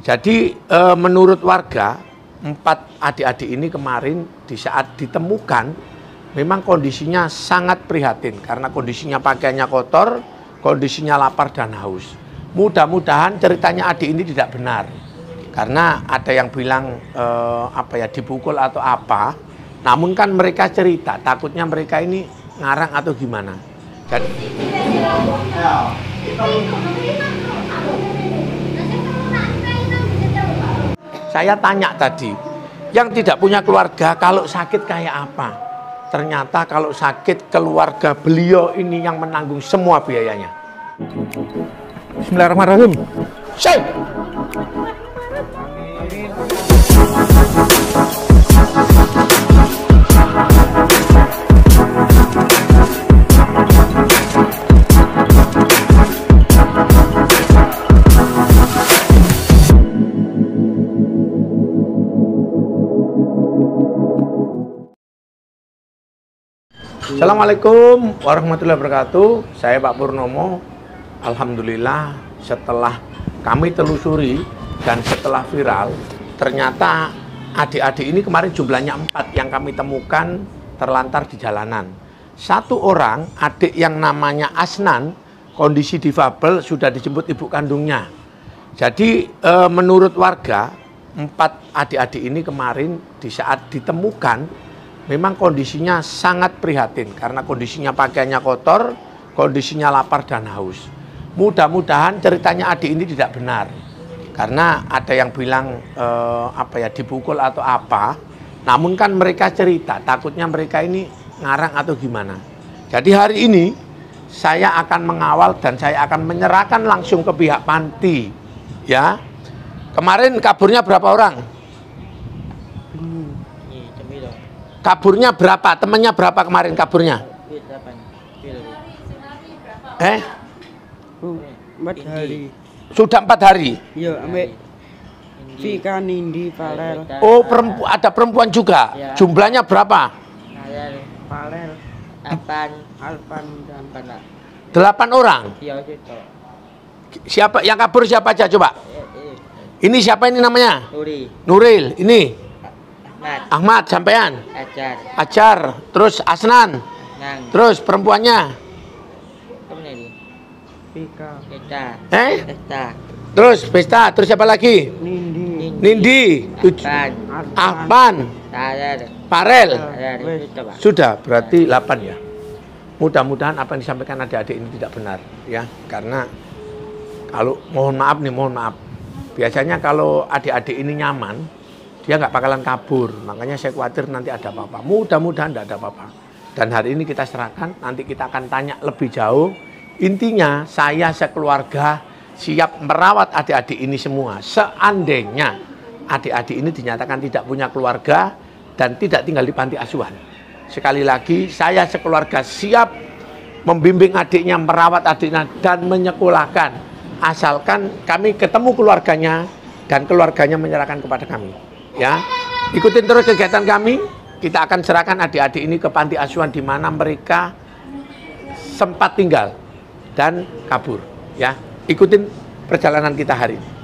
Jadi menurut warga, 4 adik-adik ini kemarin di saat ditemukan memang kondisinya sangat prihatin karena kondisinya pakaiannya kotor, kondisinya lapar dan haus. Mudah-mudahan ceritanya adik ini tidak benar. Karena ada yang bilang dipukul atau apa. Namun kan mereka cerita, takutnya mereka ini ngarang atau gimana. Jadi saya tanya tadi, yang tidak punya keluarga kalau sakit kayak apa? Ternyata kalau sakit keluarga beliau ini yang menanggung semua biayanya. Bismillahirrahmanirrahim. Syekh. Assalamualaikum warahmatullahi wabarakatuh. Saya Pak Purnomo. Alhamdulillah setelah kami telusuri dan setelah viral, ternyata adik-adik ini kemarin jumlahnya 4 yang kami temukan terlantar di jalanan. 1 orang adik yang namanya Asnan, kondisi difabel, sudah dijemput ibu kandungnya. Jadi menurut warga, 4 adik-adik ini kemarin di saat ditemukan memang kondisinya sangat prihatin karena kondisinya pakaiannya kotor, kondisinya lapar dan haus. Mudah-mudahan ceritanya adik ini tidak benar. Karena ada yang bilang dipukul atau apa. Namun kan mereka cerita, takutnya mereka ini ngarang atau gimana. Jadi hari ini saya akan mengawal dan saya akan menyerahkan langsung ke pihak panti. Ya. Kemarin kaburnya berapa orang? Kaburnya berapa? Temannya berapa kemarin kaburnya? 4 hari. Sudah 4 hari? Iya, ambek Vika, Nindi, Farel. Oh, ada perempuan juga? Ya. Jumlahnya berapa? Farel, Alpan, dan 8 orang? Iya, itu. Siapa yang kabur siapa aja coba? Ini siapa ini namanya? Nuril. Ini? Ahmad sampean? Acar. Terus Asnan? Terus perempuannya? Vika. Terus Besta. Terus siapa lagi? Nindi. Ahpan. Farel. Sudah berarti 8 ya. Mudah-mudahan apa yang disampaikan adik-adik ini tidak benar ya. Karena kalau mohon maaf. Biasanya kalau adik-adik ini nyaman, dia nggak bakalan kabur, makanya saya khawatir nanti ada apa-apa. Mudah-mudahan tidak ada apa-apa. Dan hari ini kita serahkan, nanti kita akan tanya lebih jauh. Intinya saya sekeluarga siap merawat adik-adik ini semua. Seandainya adik-adik ini dinyatakan tidak punya keluarga dan tidak tinggal di panti asuhan. Sekali lagi saya sekeluarga siap membimbing adiknya, merawat adiknya dan menyekolahkan. Asalkan kami ketemu keluarganya dan keluarganya menyerahkan kepada kami. Ya, ikutin terus kegiatan kami. Kita akan serahkan adik-adik ini ke panti asuhan di mana mereka sempat tinggal dan kabur. Ya, ikutin perjalanan kita hari ini.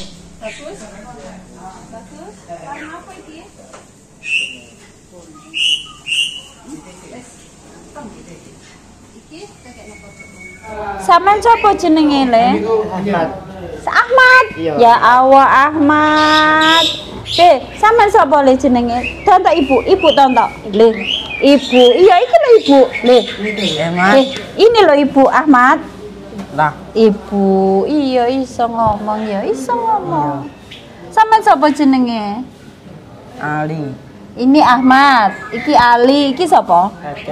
Sampeyan sapa jenenge le? Ahmad. Ya Allah Ahmad. Sampeyan sapa le jenenge? Tontok ibu tontok. Le. Ibu. Iya iki lho ibu. Le. Ini lho ibu Ahmad. Lah, ibu. Iya iso ngomong ya, iso ngomong. Sampeyan sapa jenenge? Ali. Ini Ahmad, iki Ali, iki sapa?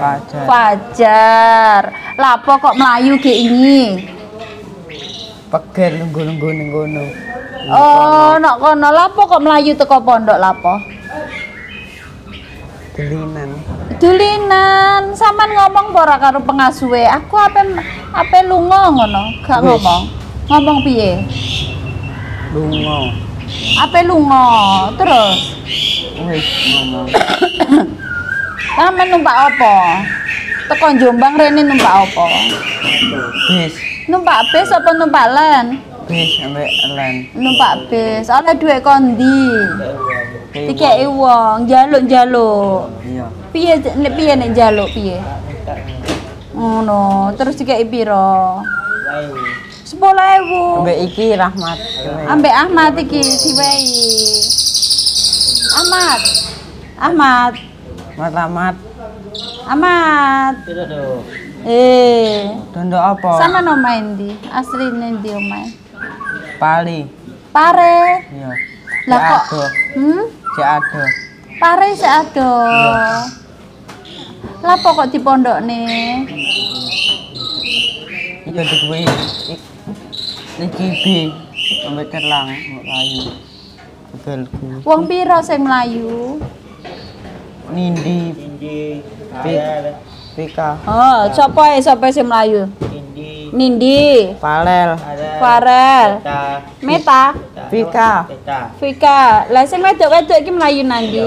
Fajar. Lapo kok melayu ge ini? Peger nunggu ning kono. Oh, nok kono. Lapo kok melayu teko pondok lapo? Dulinan. Sampean ngomong ora karo pengasuhe? Aku ape lunga ngono, gak ngomong. Ngomong piye? Lunga. Ape lunga? Terus Wis ngomong. Sampeyan numpak apa? Teko Jombang rene numpak apa? Bis. Numpak bis apa numpak len? bis ambek len. Numpak bis. Oleh duit kondi. Dikeki wong, njaluk-njaluk. Iya. Piye nek njaluk piye? Ngono, terus dikeki piro? 10.000. Ambek iki Rahmat. Ambek Ahmad iki diwehi. Ahmad. Ahmad. Rahmat. Ahmad. Dondo apa? Sama omahe ndi? Asline ndi omahe? Pali. Pare. Iya. Lah kok Cek ado. Pare sik ado. Lah kok dipondokne? Iya dikuwi iki bi ambek kerlang layu. Begelku. Wong piro sing mlayu? Nindi. Pika. Oh, sapa sing mlayu? Nindi. Palel. Farel. Meta. Pika. Vika. Lah sing wedok-wedok iki mlayu nandi?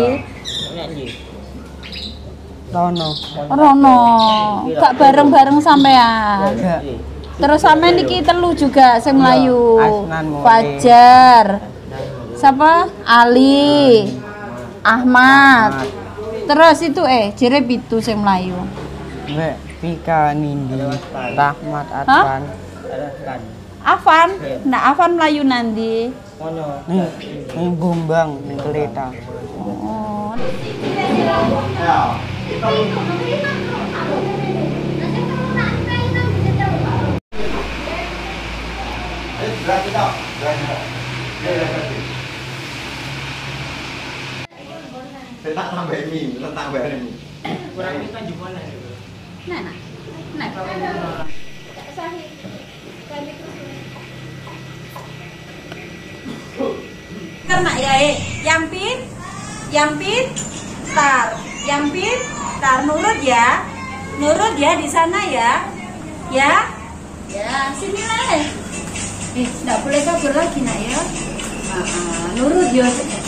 Rono. Rono. Gak bareng-bareng sampean. Enggak. Terus sampean iki telu juga sing mlayu. Asnan mulai. Fajar. Siapa? Ali. Ahmad. Terus itu jere pitu sing mlayu. Mbak Pika, Nindi, Rahmat, Advan. Afan. Nah, Afan mlayu nandi. Nih Bumbang, nih kereta. Oh. Saya tak tambah mie, tak tambah mie. Kurang ini kan gimana? Nah, bawa. Karena ya, yang pintar, nurut ya di sana ya, sini lah. Nggak boleh kabur lagi nak ya, nurut ya.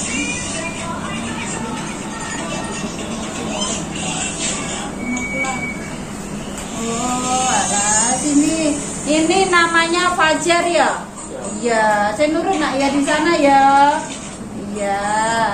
Oh, alah, sini. Ini namanya Fajar ya? Iya, saya nurut nak ya di sana ya. Iya.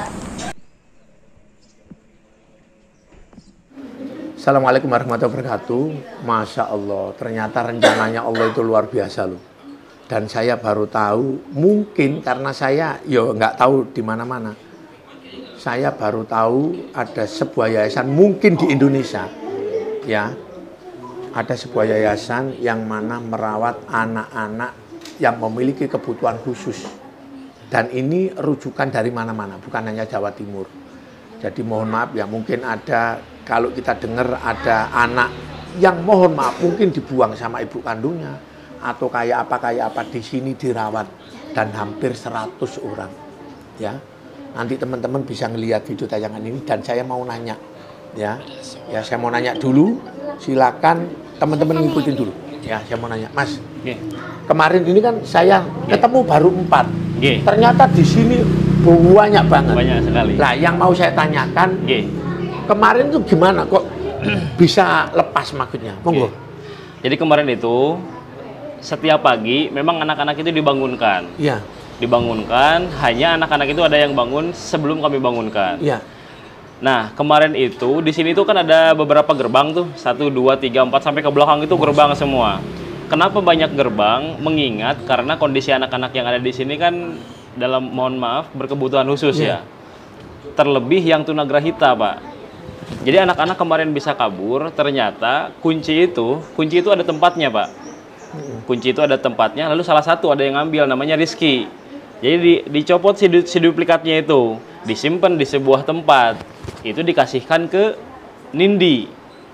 Assalamualaikum warahmatullahi wabarakatuh. Masya Allah, ternyata rencananya Allah itu luar biasa loh. Dan saya baru tahu, mungkin karena saya nggak tahu di mana-mana. Saya baru tahu ada sebuah yayasan mungkin di Indonesia, ya. Ada sebuah yayasan yang mana merawat anak-anak yang memiliki kebutuhan khusus. Dan ini rujukan dari mana-mana, bukan hanya Jawa Timur. Jadi mohon maaf ya, mungkin ada, kalau kita dengar ada anak yang mohon maaf mungkin dibuang sama ibu kandungnya, atau kayak apa di sini dirawat, dan hampir 100 orang. Ya, nanti teman-teman bisa ngelihat video tayangan ini, dan saya mau nanya, ya saya mau nanya dulu. Silakan teman-teman ngikutin dulu. Ya, saya mau nanya, Mas. Kemarin ini kan saya ketemu baru 4. Ternyata di sini banyak banget. Banyak sekali. Nah, yang mau saya tanyakan, kemarin tuh gimana kok bisa lepas maksudnya? Monggo. Jadi kemarin itu setiap pagi memang anak-anak itu dibangunkan. Iya. Dibangunkan, hanya anak-anak itu ada yang bangun sebelum kami bangunkan. Iya. Nah, kemarin itu di sini tuh kan ada beberapa gerbang tuh, 1, 2, 3, 4 sampai ke belakang itu gerbang semua. Kenapa banyak gerbang? Mengingat karena kondisi anak-anak yang ada di sini kan dalam, mohon maaf, berkebutuhan khusus ya. Terlebih yang tunagrahita, Pak. Jadi anak-anak kemarin bisa kabur, ternyata kunci itu ada tempatnya, Pak. Kunci itu ada tempatnya, lalu salah satu ada yang ngambil, namanya Rizky. Jadi dicopot si duplikatnya itu, disimpan di sebuah tempat. Itu dikasihkan ke Nindi.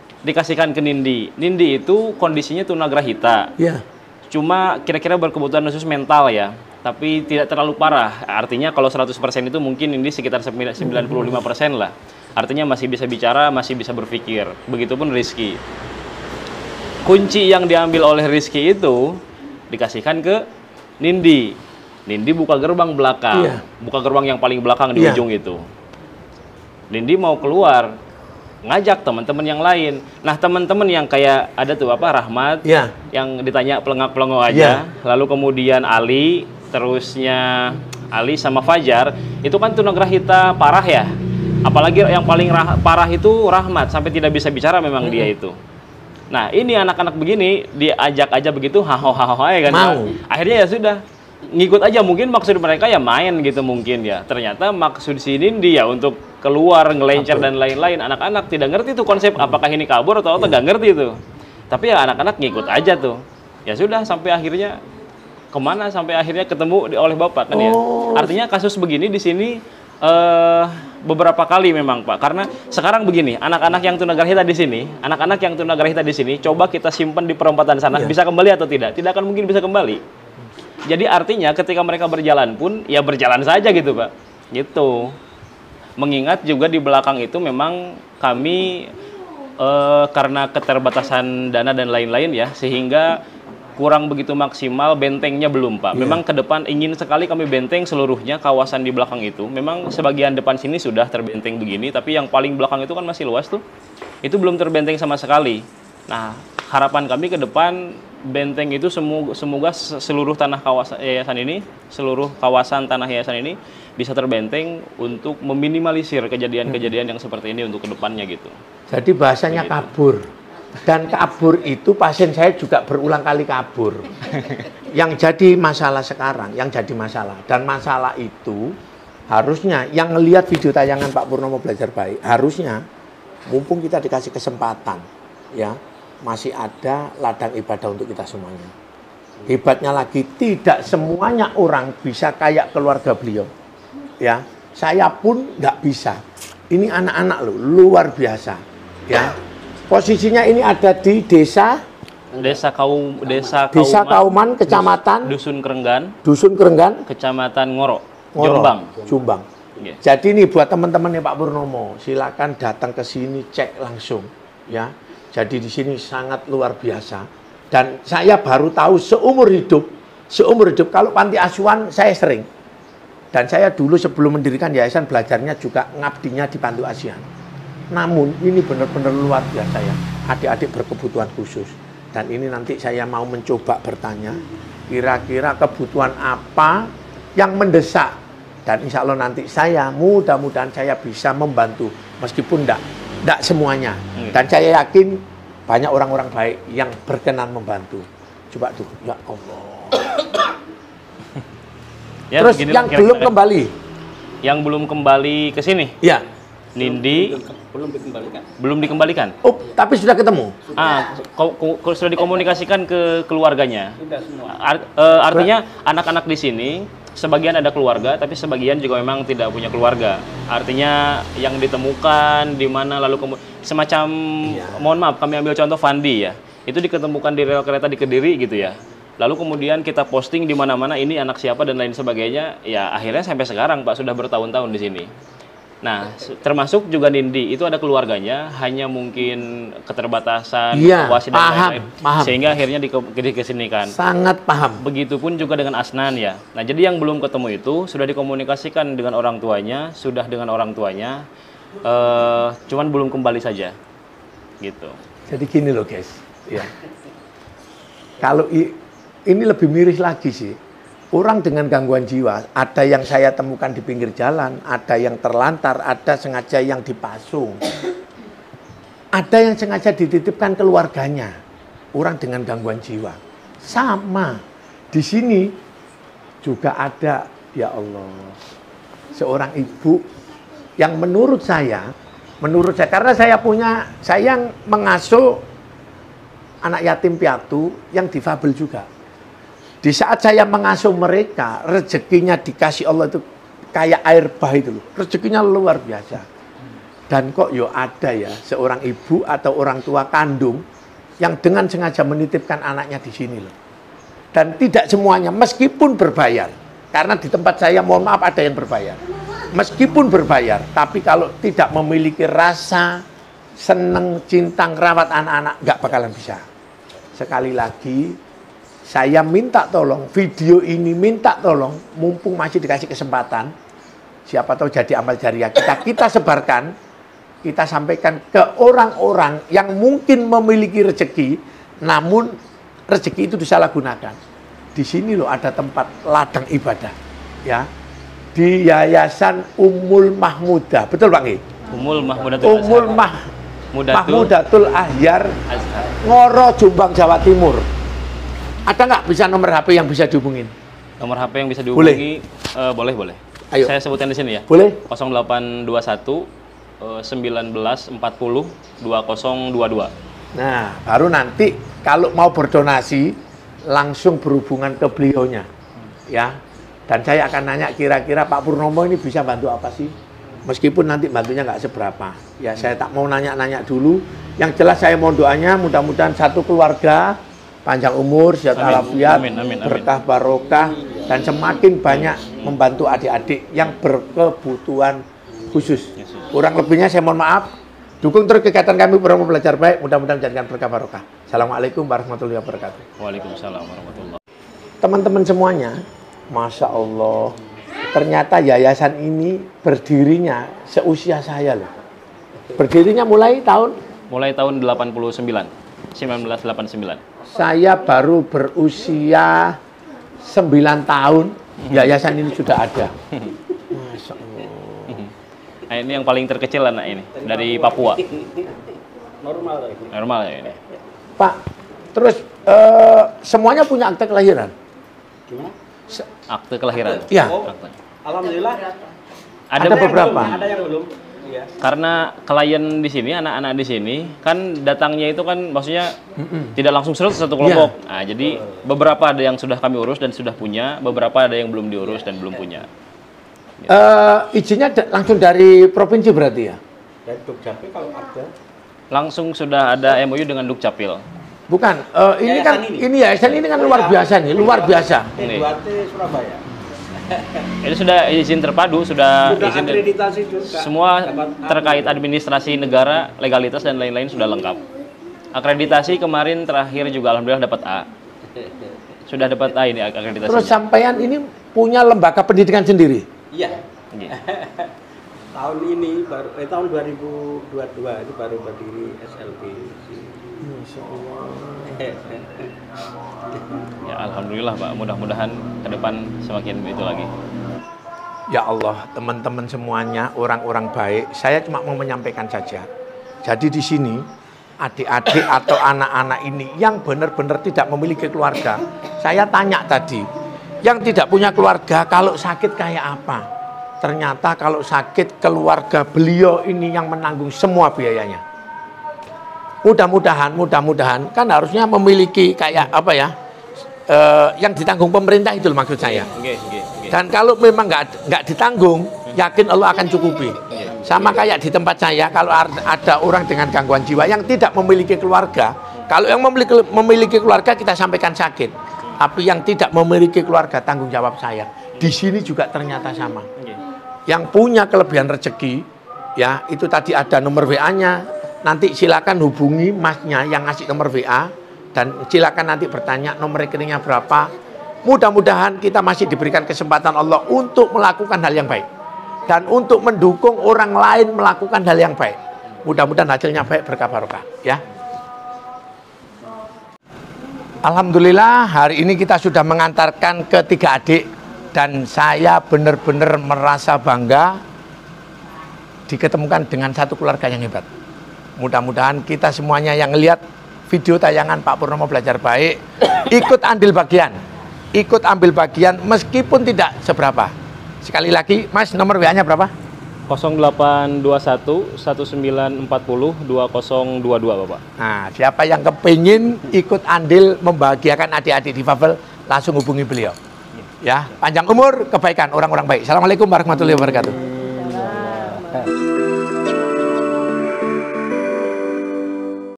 Nindi itu kondisinya tunagrahita. Iya. Cuma kira-kira berkebutuhan khusus mental ya, tapi tidak terlalu parah. Artinya kalau 100% itu mungkin Nindi sekitar 95% lah. Artinya masih bisa bicara, masih bisa berpikir. Begitupun Rizky. Kunci yang diambil oleh Rizky itu dikasihkan ke Nindi. Nindi buka gerbang belakang. Buka gerbang yang paling belakang di ujung itu. Nindi mau keluar. ngajak teman-teman yang lain. Nah, teman-teman yang kayak ada tuh apa Rahmat, Ya. yang ditanya pelengak-pelengok aja, lalu kemudian Ali, terusnya Ali sama Fajar, itu kan tunagrahita parah ya. Apalagi yang paling parah itu Rahmat, sampai tidak bisa bicara memang dia itu. Nah, ini anak-anak begini diajak aja begitu, haho ya kan. Mau. Akhirnya ya sudah ngikut aja, mungkin maksud mereka ya main gitu mungkin ya. Ternyata maksud si Nindi ya untuk keluar, ngelencer dan lain-lain. Anak-anak tidak ngerti tuh konsep apakah ini kabur atau nggak ngerti tuh. Tapi ya anak-anak ngikut aja tuh. Ya sudah sampai akhirnya kemana? Sampai akhirnya ketemu oleh Bapak kan ya. Artinya kasus begini di sini beberapa kali memang Pak. Karena sekarang begini, anak-anak yang tunagrahita di sini, coba kita simpan di perempatan sana, bisa kembali atau tidak? Tidak akan mungkin bisa kembali. Jadi artinya ketika mereka berjalan pun ya berjalan saja gitu Pak. Gitu. Mengingat juga di belakang itu memang kami karena keterbatasan dana dan lain-lain ya, sehingga kurang begitu maksimal, bentengnya belum Pak. Memang ke depan ingin sekali kami benteng seluruhnya kawasan di belakang itu. Memang sebagian depan sini sudah terbenteng begini, tapi yang paling belakang itu kan masih luas tuh. Itu belum terbenteng sama sekali. Nah, harapan kami ke depan benteng itu semoga seluruh tanah kawasan yayasan ini, seluruh kawasan tanah yayasan ini bisa terbenteng untuk meminimalisir kejadian-kejadian yang seperti ini untuk kedepannya gitu. Jadi bahasanya kabur. Dan kabur itu pasien saya juga berulang kali kabur. Yang jadi masalah sekarang, dan masalah itu harusnya yang ngelihat video tayangan Pak Purnomo Belajar Baik, harusnya mumpung kita dikasih kesempatan ya, masih ada ladang ibadah untuk kita semuanya. Hebatnya lagi, tidak semuanya orang bisa kayak keluarga beliau. Ya, saya pun nggak bisa. Ini anak-anak loh, luar biasa. Ya, posisinya ini ada di desa Kauman, kecamatan Dusun Kerenggan, Kecamatan Ngoro, Jombang. Yeah. Jadi ini buat teman-teman Pak Purnomo, silakan datang ke sini, cek langsung. Ya. Jadi di sini sangat luar biasa. Dan saya baru tahu seumur hidup kalau panti asuhan saya sering. Dan saya dulu sebelum mendirikan yayasan belajarnya juga ngabdinya di panti asuhan. Namun ini benar-benar luar biasa ya. Adik-adik berkebutuhan khusus. Dan ini nanti saya mau mencoba bertanya, kira-kira kebutuhan apa yang mendesak. Dan insya Allah nanti mudah-mudahan saya bisa membantu. Meskipun enggak semuanya. Dan saya yakin banyak orang-orang baik yang berkenan membantu. Coba tuh, ya Allah. Ya, terus yang belum kembali. Yang belum kembali ke sini? Ya. Nindi belum dikembalikan. Oh, tapi sudah ketemu. Sudah dikomunikasikan ke keluarganya. Artinya anak-anak di sini sebagian ada keluarga, tapi sebagian juga memang tidak punya keluarga. Artinya yang ditemukan di mana lalu semacam mohon maaf kami ambil contoh Fandi ya. Itu diketemukan di rel kereta di Kediri gitu ya. Lalu kemudian kita posting di mana-mana ini anak siapa dan lain sebagainya. Ya akhirnya sampai sekarang Pak sudah bertahun-tahun di sini. Nah, termasuk juga Nindi, itu ada keluarganya, hanya mungkin keterbatasan, situasi dan lain-lain, sehingga akhirnya dikesinikan. Sangat paham. Begitupun juga dengan Asnan ya. Nah, jadi yang belum ketemu itu sudah dikomunikasikan dengan orang tuanya, cuman belum kembali saja, gitu. Jadi gini loh guys, ya. Kalau ini lebih miris lagi sih. Orang dengan gangguan jiwa, ada yang saya temukan di pinggir jalan, ada yang terlantar, ada sengaja yang dipasung. Ada yang sengaja dititipkan keluarganya. Orang dengan gangguan jiwa. Sama. Di sini juga ada, ya Allah, seorang ibu yang menurut saya, karena saya mengasuh anak yatim piatu yang difabel juga. Di saat saya mengasuh mereka, rezekinya dikasih Allah itu kayak air bah itu loh. Rezekinya luar biasa. Dan kok ada ya seorang ibu atau orang tua kandung yang dengan sengaja menitipkan anaknya di sini loh. Dan tidak semuanya, meskipun berbayar. Karena di tempat saya, mohon maaf, ada yang berbayar. Meskipun berbayar, tapi kalau tidak memiliki rasa seneng, cinta, ngerawat anak-anak, nggak bakalan bisa. Sekali lagi, saya minta tolong, video ini minta tolong, mumpung masih dikasih kesempatan, siapa tahu jadi amal jariah kita sebarkan kita sampaikan ke orang-orang yang mungkin memiliki rezeki, namun rezeki itu disalahgunakan. Di sini loh ada tempat ladang ibadah, ya, di Yayasan Ummul Mahmudah, betul Pak Ngi? Ummul Mahmudatul Ummul Mahmudatul Ahyar, Ngoro, Jombang, Jawa Timur. Ada nggak bisa nomor HP yang bisa dihubungin? Nomor HP yang bisa dihubungi, boleh. Ayo. Saya sebutkan di sini ya. Boleh. 0821 1940 2022. Nah, baru nanti kalau mau berdonasi langsung berhubungan ke beliaunya, ya. Dan saya akan nanya kira-kira Pak Purnomo ini bisa bantu apa sih? Meskipun nanti bantunya nggak seberapa. Ya, saya tak mau nanya-nanya dulu. Yang jelas saya mau doanya mudah-mudahan satu keluarga panjang umur, sehat walafiat, berkah barokah, dan semakin banyak membantu adik-adik yang berkebutuhan khusus. Kurang lebihnya saya mohon maaf. Dukung terus kegiatan kami Purnomo Belajar Baik, mudah-mudahan menjadikan berkah barokah. Assalamualaikum warahmatullahi wabarakatuh. Waalaikumsalam warahmatullahi wabarakatuh. Teman-teman semuanya, Masya Allah, ternyata yayasan ini berdirinya seusia saya loh. Berdirinya mulai tahun 1989. Saya baru berusia 9 tahun, yayasan ini sudah ada. Masya Allah. Nah, ini yang paling terkecil anak ini dari Papua. Normal ya ini. Pak, terus semuanya punya akte kelahiran? Gimana? Akte kelahiran. Iya. Akte. Alhamdulillah. Ada beberapa. Ada yang belum. Iya. Karena klien di sini, anak-anak di sini kan datangnya itu kan maksudnya tidak langsung satu kelompok. Nah, jadi beberapa ada yang sudah kami urus dan sudah punya, beberapa ada yang belum diurus dan belum punya. Izinnya langsung dari provinsi berarti ya? Dan Dukcapil kalau ada. Langsung sudah ada MOU dengan Dukcapil. Bukan, ini Yayasan kan ini? yayasan ini kan luar biasa nih, luar biasa. T2T Surabaya. Itu sudah izin terpadu, sudah izin akreditasi juga. semua terkait administrasi negara, legalitas dan lain-lain sudah lengkap. Akreditasi kemarin terakhir juga alhamdulillah dapat A. Sudah dapat A ini akreditasinya. Terus sampean ini punya lembaga pendidikan sendiri? Iya. Iya. Tahun ini baru tahun 2022 itu baru berdiri SLB. Ya alhamdulillah Pak, mudah-mudahan ke depan semakin begitu lagi. Ya Allah, teman-teman semuanya, orang-orang baik, saya cuma mau menyampaikan saja. Jadi di sini, adik-adik atau anak-anak ini yang benar-benar tidak memiliki keluarga, saya tanya tadi, yang tidak punya keluarga kalau sakit kayak apa? Ternyata kalau sakit keluarga beliau ini yang menanggung semua biayanya. Mudah-mudahan kan harusnya memiliki kayak apa ya, yang ditanggung pemerintah itu loh maksud saya. Dan kalau memang nggak ditanggung, yakin Allah akan cukupi. Sama kayak di tempat saya, kalau ada orang dengan gangguan jiwa yang tidak memiliki keluarga, kalau yang memiliki keluarga kita sampaikan sakit, tapi yang tidak memiliki keluarga tanggung jawab saya. Di sini juga ternyata sama. Yang punya kelebihan rezeki, ya itu tadi ada nomor WA-nya. Nanti silakan hubungi masnya yang ngasih nomor WA dan silakan nanti bertanya nomor rekeningnya berapa. Mudah-mudahan kita masih diberikan kesempatan Allah untuk melakukan hal yang baik dan untuk mendukung orang lain melakukan hal yang baik. Mudah-mudahan hasilnya baik, berkah barokah ya. Alhamdulillah hari ini kita sudah mengantarkan ke 3 adik dan saya benar-benar merasa bangga diketemukan dengan satu keluarga yang hebat. Mudah-mudahan kita semuanya yang lihat video tayangan Pak Purnomo Belajar Baik ikut ambil bagian meskipun tidak seberapa. Sekali lagi Mas, nomor WA-nya berapa? 0821 1940 2022 Bapak. Nah, siapa yang kepingin ikut andil membahagiakan adik-adik difabel langsung hubungi beliau. Ya, panjang umur, kebaikan orang-orang baik. Assalamualaikum warahmatullahi wabarakatuh.